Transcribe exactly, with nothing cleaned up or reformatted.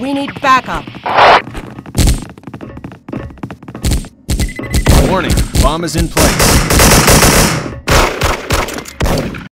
We need backup. Warning, bomb is in place.